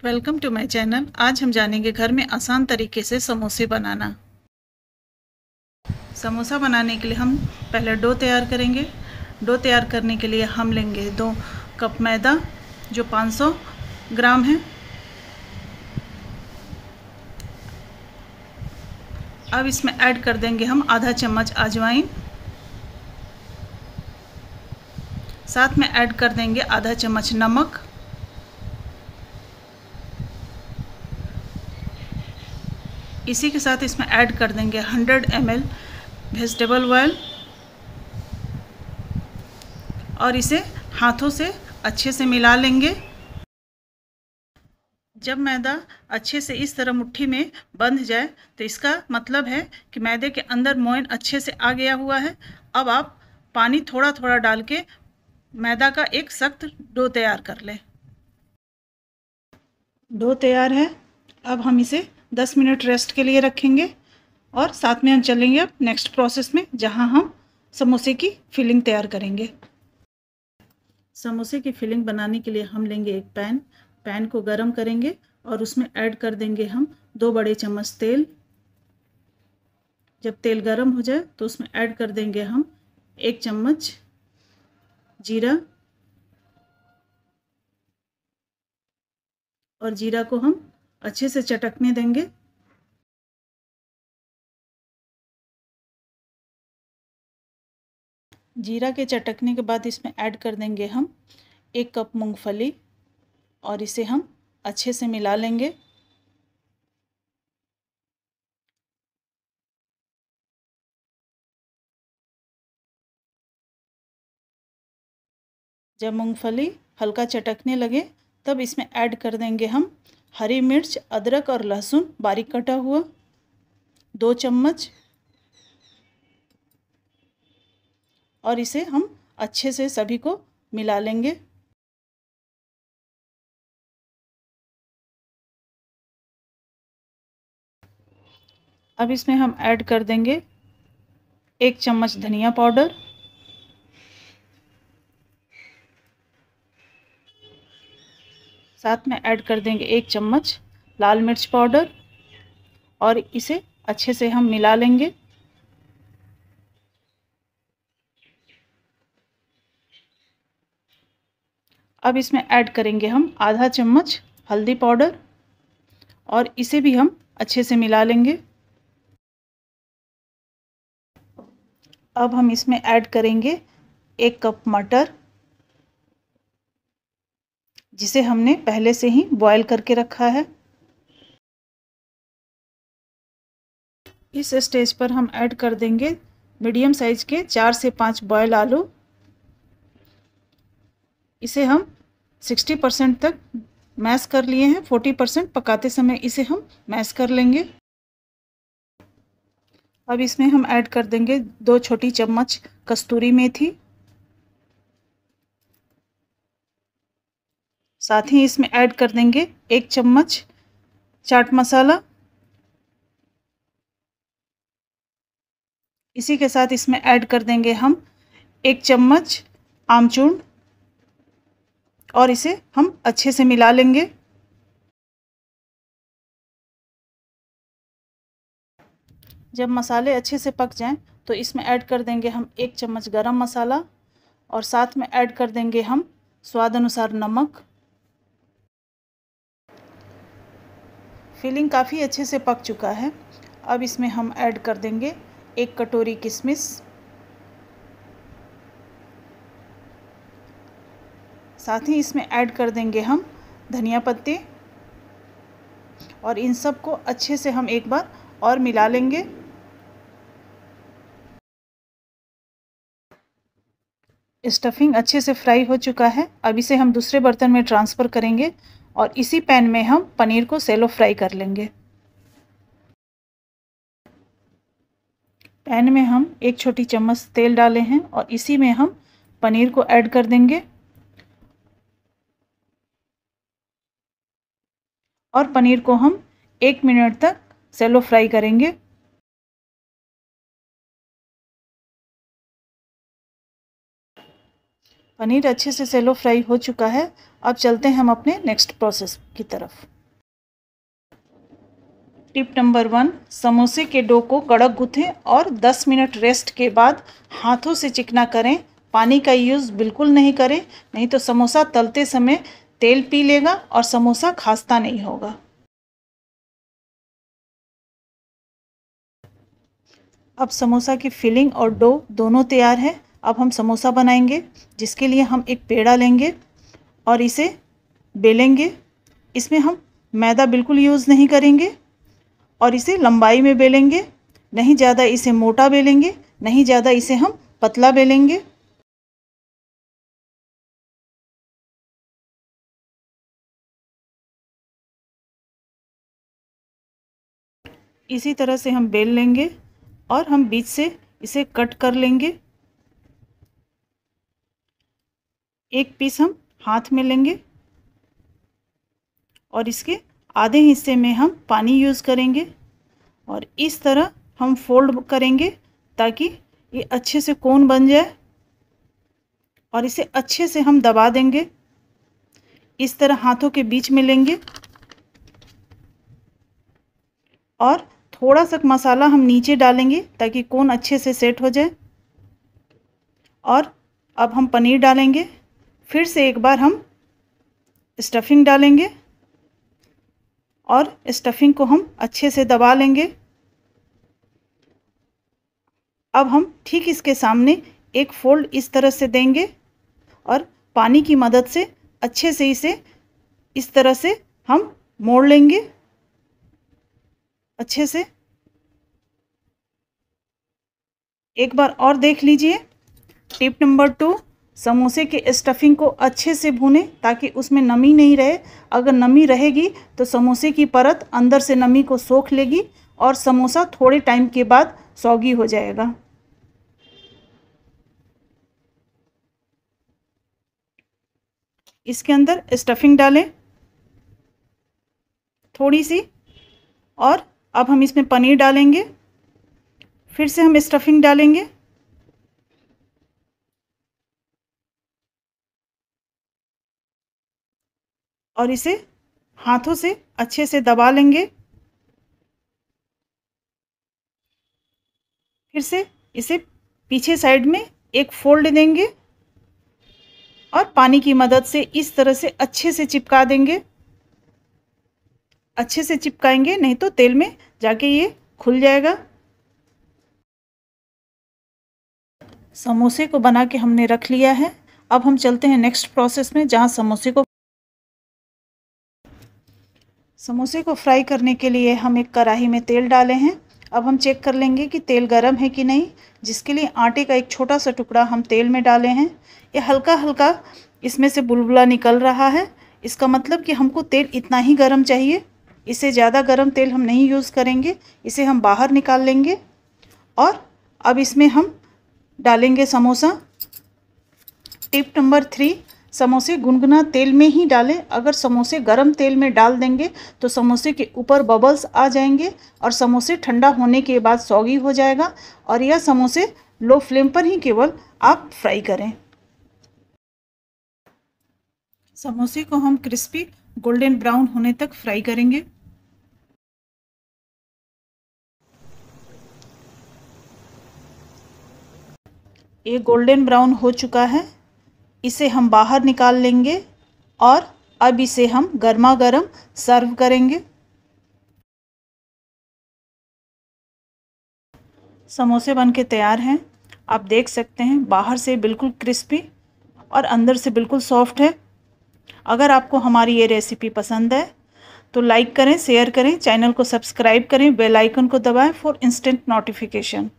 Welcome to my channel. आज हम जानेंगे घर में आसान तरीके से समोसे बनाना। समोसा बनाने के लिए हम पहले डो तैयार करेंगे। डो तैयार करने के लिए हम लेंगे 2 कप मैदा जो 500 ग्राम है। अब इसमें ऐड कर देंगे हम आधा चम्मच अजवाइन, साथ में ऐड कर देंगे आधा चम्मच नमक, इसी के साथ इसमें ऐड कर देंगे 100 ml वेजिटेबल ऑयल और इसे हाथों से अच्छे से मिला लेंगे। जब मैदा अच्छे से इस तरह मुट्ठी में बंध जाए तो इसका मतलब है कि मैदे के अंदर मोयन अच्छे से आ गया हुआ है। अब आप पानी थोड़ा थोड़ा डाल के मैदा का एक सख्त डो तैयार कर लें। डो तैयार है। अब हम इसे 10 मिनट रेस्ट के लिए रखेंगे और साथ में हम चलेंगे अब नेक्स्ट प्रोसेस में, जहां हम समोसे की फिलिंग तैयार करेंगे। समोसे की फिलिंग बनाने के लिए हम लेंगे एक पैन को गरम करेंगे और उसमें ऐड कर देंगे हम 2 बड़े चम्मच तेल। जब तेल गरम हो जाए तो उसमें ऐड कर देंगे हम 1 चम्मच जीरा और जीरा को हम अच्छे से चटकने देंगे। जीरा के चटकने के बाद इसमें ऐड कर देंगे हम 1 कप मूंगफली और इसे हम अच्छे से मिला लेंगे। जब मूंगफली हल्का चटकने लगे तब इसमें ऐड कर देंगे हम हरी मिर्च, अदरक और लहसुन बारीक कटा हुआ 2 चम्मच और इसे हम अच्छे से सभी को मिला लेंगे। अब इसमें हम ऐड कर देंगे 1 चम्मच धनिया पाउडर, साथ में ऐड कर देंगे 1 चम्मच लाल मिर्च पाउडर और इसे अच्छे से हम मिला लेंगे। अब इसमें ऐड करेंगे हम आधा चम्मच हल्दी पाउडर और इसे भी हम अच्छे से मिला लेंगे। अब हम इसमें ऐड करेंगे 1 कप मटर, जिसे हमने पहले से ही बॉईल करके रखा है। इस स्टेज पर हम ऐड कर देंगे मीडियम साइज के 4 से 5 बॉयल आलू। इसे हम 60% तक मैश कर लिए हैं। 40% पकाते समय इसे हम मैश कर लेंगे। अब इसमें हम ऐड कर देंगे 2 छोटी चम्मच कस्तूरी मेथी, साथ ही इसमें ऐड कर देंगे 1 चम्मच चाट मसाला। इसी के साथ इसमें ऐड कर देंगे हम 1 चम्मच आमचूर और इसे हम अच्छे से मिला लेंगे। जब मसाले अच्छे से पक जाएं तो इसमें ऐड कर देंगे हम 1 चम्मच गरम मसाला और साथ में ऐड कर देंगे हम स्वाद अनुसार नमक। फिलिंग काफ़ी अच्छे से पक चुका है। अब इसमें हम ऐड कर देंगे 1 कटोरी किशमिश, साथ ही इसमें ऐड कर देंगे हम धनिया पत्ते और इन सब को अच्छे से हम एक बार और मिला लेंगे। स्टफिंग अच्छे से फ्राई हो चुका है। अब इसे हम दूसरे बर्तन में ट्रांसफ़र करेंगे और इसी पैन में हम पनीर को सैलो फ्राई कर लेंगे। पैन में हम 1 छोटी चम्मच तेल डाले हैं और इसी में हम पनीर को ऐड कर देंगे और पनीर को हम 1 मिनट तक सैलो फ्राई करेंगे। पनीर अच्छे से सैलो फ्राई हो चुका है। अब चलते हैं हम अपने नेक्स्ट प्रोसेस की तरफ। टिप नंबर 1, समोसे के डो को कड़क गूंथें और 10 मिनट रेस्ट के बाद हाथों से चिकना करें। पानी का यूज़ बिल्कुल नहीं करें, नहीं तो समोसा तलते समय तेल पी लेगा और समोसा खास्ता नहीं होगा। अब समोसा की फिलिंग और डो दोनों तैयार है। अब हम समोसा बनाएंगे, जिसके लिए हम एक पेड़ा लेंगे और इसे बेलेंगे। इसमें हम मैदा बिल्कुल यूज़ नहीं करेंगे और इसे लंबाई में बेलेंगे, नहीं ज़्यादा इसे मोटा बेलेंगे, नहीं ज़्यादा इसे हम पतला बेलेंगे। इसी तरह से हम बेल लेंगे और हम बीच से इसे कट कर लेंगे। एक पीस हम हाथ में लेंगे और इसके आधे हिस्से में हम पानी यूज़ करेंगे और इस तरह हम फोल्ड करेंगे ताकि ये अच्छे से कोन बन जाए और इसे अच्छे से हम दबा देंगे। इस तरह हाथों के बीच में लेंगे और थोड़ा सा मसाला हम नीचे डालेंगे ताकि कोन अच्छे से सेट हो जाए। और अब हम पनीर डालेंगे। फिर से एक बार हम स्टफिंग डालेंगे और स्टफिंग को हम अच्छे से दबा लेंगे। अब हम ठीक इसके सामने एक फोल्ड इस तरह से देंगे और पानी की मदद से अच्छे से इसे इस तरह से हम मोड़ लेंगे अच्छे से। एक बार और देख लीजिए। टिप नंबर 2, समोसे के स्टफिंग को अच्छे से भूनें ताकि उसमें नमी नहीं रहे। अगर नमी रहेगी तो समोसे की परत अंदर से नमी को सोख लेगी और समोसा थोड़े टाइम के बाद सौगी हो जाएगा। इसके अंदर स्टफिंग डालें थोड़ी सी और अब हम इसमें पनीर डालेंगे। फिर से हम स्टफिंग डालेंगे और इसे हाथों से अच्छे से दबा लेंगे। फिर से इसे पीछे साइड में एक फोल्ड देंगे और पानी की मदद से इस तरह से अच्छे से चिपका देंगे। अच्छे से चिपकाएंगे, नहीं तो तेल में जाके ये खुल जाएगा। समोसे को बना के हमने रख लिया है। अब हम चलते हैं नेक्स्ट प्रोसेस में, जहाँ समोसे को फ्राई करने के लिए हम एक कढ़ाई में तेल डाले हैं। अब हम चेक कर लेंगे कि तेल गर्म है कि नहीं, जिसके लिए आटे का एक छोटा सा टुकड़ा हम तेल में डाले हैं। ये हल्का हल्का इसमें से बुलबुला निकल रहा है। इसका मतलब कि हमको तेल इतना ही गर्म चाहिए, इससे ज़्यादा गर्म तेल हम नहीं यूज़ करेंगे। इसे हम बाहर निकाल लेंगे और अब इसमें हम डालेंगे समोसा। टिप नंबर 3, समोसे गुनगुना तेल में ही डालें। अगर समोसे गरम तेल में डाल देंगे तो समोसे के ऊपर बबल्स आ जाएंगे और समोसे ठंडा होने के बाद सौगी हो जाएगा। और यह समोसे लो फ्लेम पर ही केवल आप फ्राई करें। समोसे को हम क्रिस्पी गोल्डन ब्राउन होने तक फ्राई करेंगे। ये गोल्डन ब्राउन हो चुका है, इसे हम बाहर निकाल लेंगे और अब इसे हम गर्मा गर्म सर्व करेंगे। समोसे बनके तैयार हैं। आप देख सकते हैं बाहर से बिल्कुल क्रिस्पी और अंदर से बिल्कुल सॉफ्ट है। अगर आपको हमारी ये रेसिपी पसंद है तो लाइक करें, शेयर करें, चैनल को सब्सक्राइब करें, बेल आइकन को दबाएं फॉर इंस्टेंट नोटिफिकेशन।